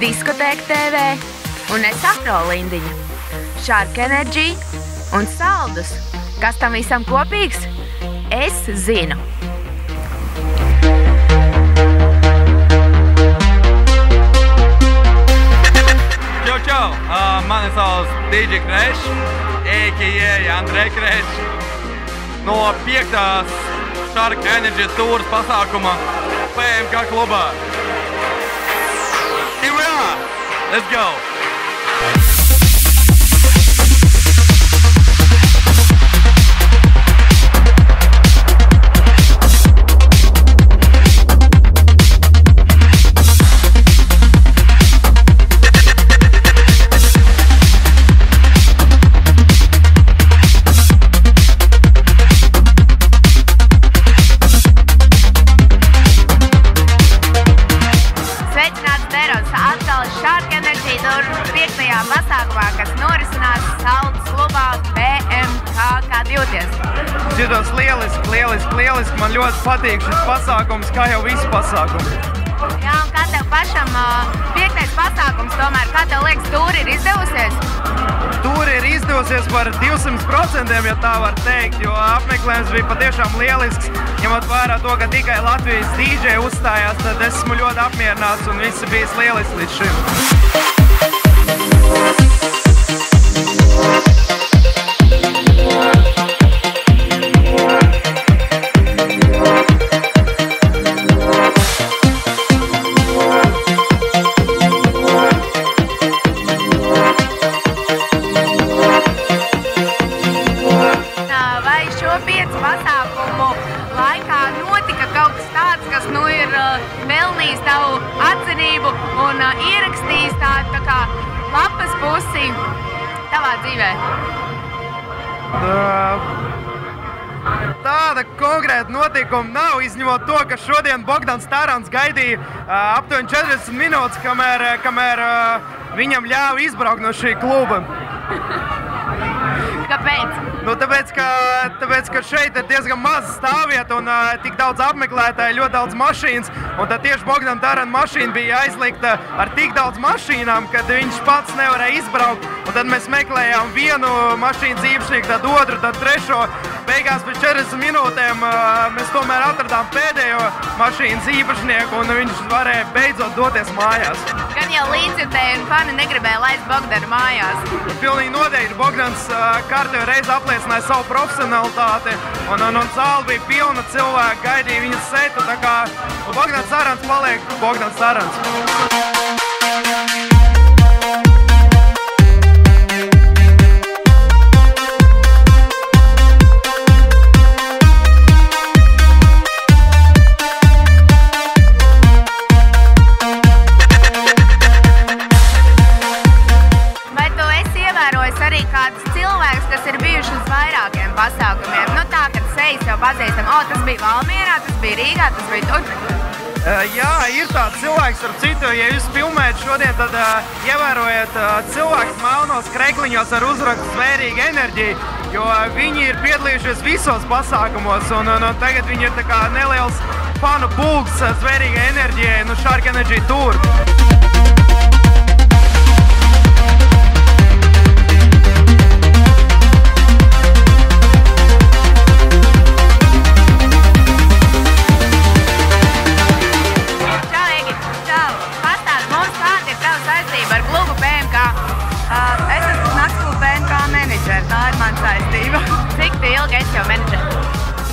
Diskotēka TV un es Afrolindiņa, Shark Energy un Saldus. Kas tam visam kopīgs? Es zinu. Čau, mani sauc DJ Kreš, a.k.a. Andrej Kreš, no 5. Shark Energy tūras pasākuma PMK klubā. Here we are! Let's go! Shark Energy tur 5. pasākumā, kas norisinās Saldus klubā PMK. Kādi jūties? Jūtos lieliski. Man ļoti patīk šis pasākums, kā jau visi pasākumi. Jā, un kā tev pašam 5. pasākums tomēr, kā tev liekas, tūri ir izdevusies? Tūri ir izdevusies par 200%, ja tā var teikt, jo apmeklējums bija patiešām lielisks. Ņemot vērā to, ka tikai Latvijas DJ uzstājās, tad esmu ļoti apmierināts un viss bijis lielisks līdz šim. Pasākumu laikā notika kaut kas tāds, kas ir pelnījis tavu atzinību un ierakstījis tā kā lapas pusi tavā dzīvē? Tāda konkrēta notikuma nav, izņemot to, ka šodien Bogdans Tarants gaidīja aptuveni 40 minūtes, kamēr viņam ļāva izbraukt no šī kluba. Kāpēc? Nu, tāpēc, ka šeit ir diezgan maz stāvvieta un tik daudz apmeklētāju, ļoti daudz mašīnas. Un tad tieši Bogdana Taranta mašīna bija aizlikta ar tik daudz mašīnām, kad viņš pats nevarēja izbraukt. Un tad mēs meklējām vienu mašīnas īpašnieku, tad otru, tad trešo. Beigās pēc 40 minūtēm mēs tomēr atradām pēdējo mašīnas īpašnieku un viņš varēja beidzot doties mājās. Gan jau līdzjutēji un fani negribēja laist Bogdanu mājās. Pilnīgi noteikti. Bogdans kārtējo reizi apliecināja savu profesionalitāti un zāle bija pilna cilvēku, gaidīja viņas setu, tā kā Bogdans Tarants paliek Bogdans Tarants. Arī kādus cilvēkus, kas ir bijuši uz vairākiem pasākumiem. Nu tā, kad sejas jau pazīstam, tas bija Valmierā, tas bija Rīgā, tas bija tur. Jā, ir tāds cilvēks, ar citu, ja jūs filmējat šodien, tad ievērojiet cilvēkus melnos krekliņos ar uzrakstu Zvērīga enerģija, jo viņi ir piedalījušies visos pasākumos un tagad viņi ir tā kā neliels fanu pulks Zvērīga enerģijai, Shark Energy Tour. Ar klubu PMK. Es esmu Naktskluba PMK menedžera, tā ir mana saistība. Cik ilgi esi jau menedžera?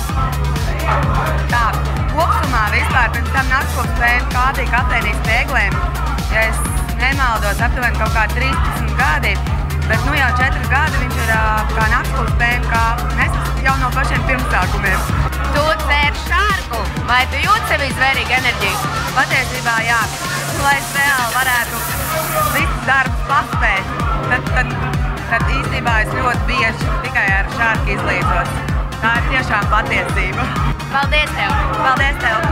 Tā, kopsumā vispār pirms tam Naktskluba PMK bija kafejnīcas Spieglēm. Ja es nemaldos, aptuveni kaut kā 13 gadi, bet jau 4 gadi viņš ir kā Naktskluba PMK. Es esmu jau no pašiem pirmsākumiem. Tu cēri Sharku, vai tu jūti sevi Zvērīga enerģiju? Patiesībā jā. Lai es vēl varētu visus darbus paspēt, tad īstenībā es ļoti bieži tikai ar Sharku izlīdzos. Tā ir tiešām patiesība. Paldies tev! Paldies tev!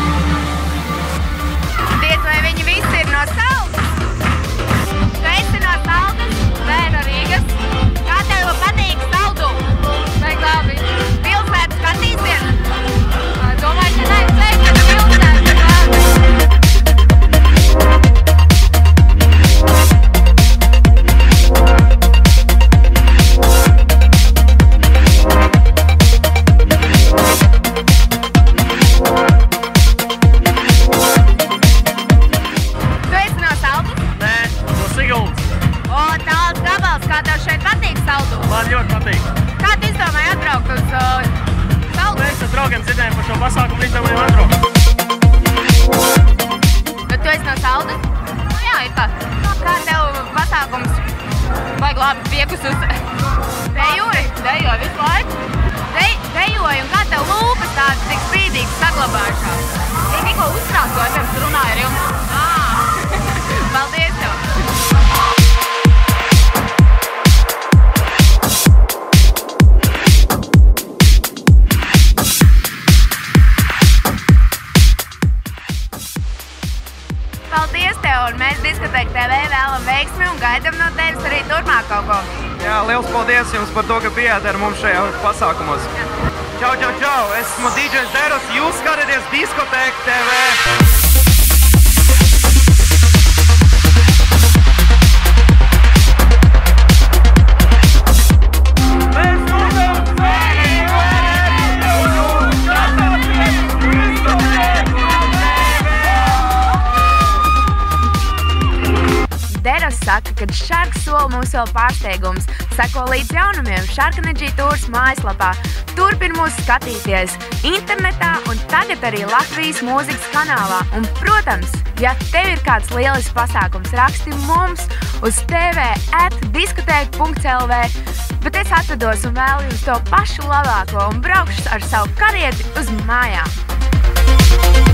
Diez vai viņi visi ir no Saldus? Tu esi no labi piekusus. Dejoji? Dejoji visu laiku? Dejoji, un kā tev lūpas tādas tik spīdīgas saglabājušās? Ja tikko uztrācoju, pirms runāju ar jums. Paldies tev! Paldies tev, un mēs Diskotēka TV vēlam veiksmi un gaidam no tevis arī turpmāk kaut ko. Jā, liels paldies jums par to, ka bijāt ar mums šajā pasākumos. Čau, čau, čau! Esmu DJs Deros, jūs skatāties Diskotēka TV! Deros saka, ka Shark sola mums vēl pārsteigums. Seko līdz jaunumiem Shark Energy Tours mājaslapā. Turpin mūs skatīties internetā un tagad arī Latvijas mūzikas kanālā. Un, protams, ja tev ir kāds lielisks pasākums, raksti mums uz tv@diskoteka.lv. Bet es atvados un vēlu jums to pašu labāko un braukšu ar savu karieti uz mājām.